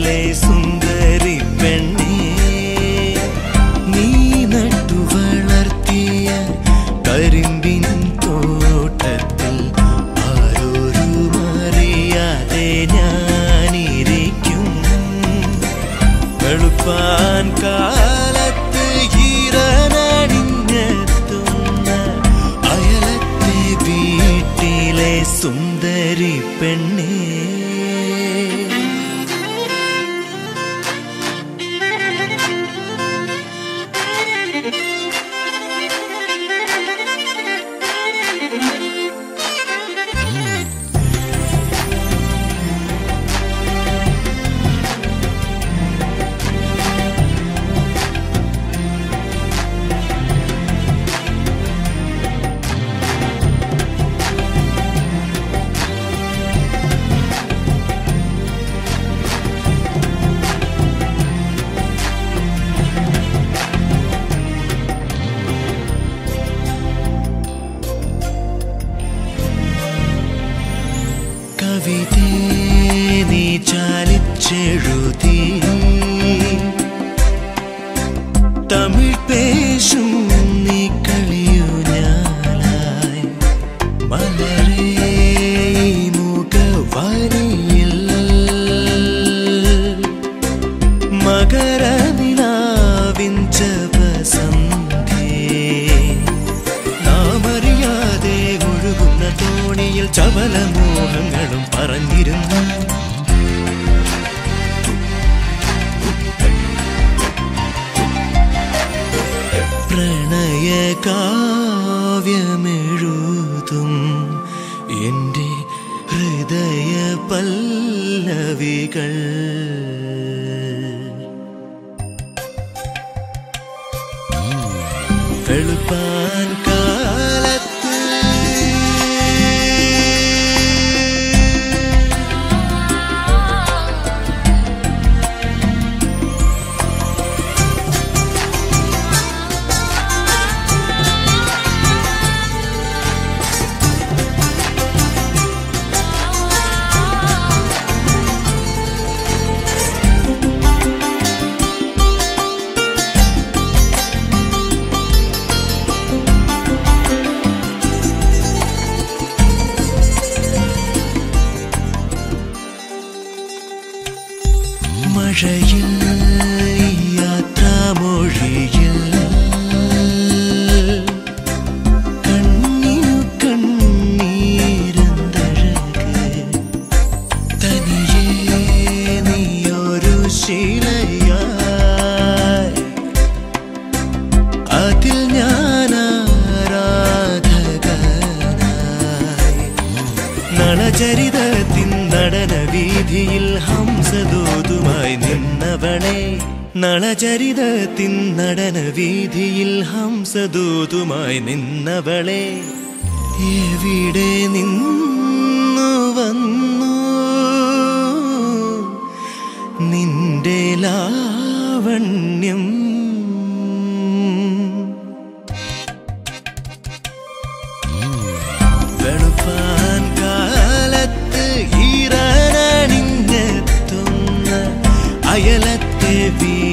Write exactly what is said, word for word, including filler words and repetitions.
വീട്ടിലെ സുന്ദരി പെണ്ണേ, നീ നട്ടു വളർത്തിയ കരിമ്പിൻ തോട്ടത്തിൽ ആരോരും അറിയാതെ ഞാനിരിക്കും. വെളുപ്പാൻ കാലത്ത് ഈറനണിഞ്ഞെത്തുന്ന അയലത്തെ വീട്ടിലെ സുന്ദരി പെണ്ണേ, കവിതേ നീ ചാലിച്ചെഴുതി തമിഴ് പേശും നീ കളിയുഞ്ഞാലായി മലരേ മുഖവരിയിൽ മകരനിലാവിൻ ജപസന്ധ്യേ, നാമറിയാതെ ഒഴുകുന്ന തോണിയിൽ ചപലമോഹങ്ങളും പറഞ്ഞിരുന്നു. പ്രണയകാവ്യമെഴുതും എൻ്റെ ഹൃദയ പല്ലവികൾ വെളുപ്പാൻ കാലത്ത് മഴയിൽ യാത്രാമൊഴിയിൽ കണ്ണിനു കണ്ണീരന്തഴക് തനിയേ നീയൊരു ശിലയായി, അതിൽ ഞാനാരാധകനായി നളചരിതത്തിൻ നടനവീഥിയിൽ ഹംസദൂതുമായി നിന്നവളെ, നളചരിതത്തിൻ നടനവീഥിയിൽ ഹംസദൂതുമായി നിന്നവളെ, എവിടെ നിന്നു വന്നു നിന്റെ ലാവണ്യം? വെളുപ്പാൻ കാലത്ത് ഈറനണിഞ്ഞെത്തുന്ന അയലത്തെ വീ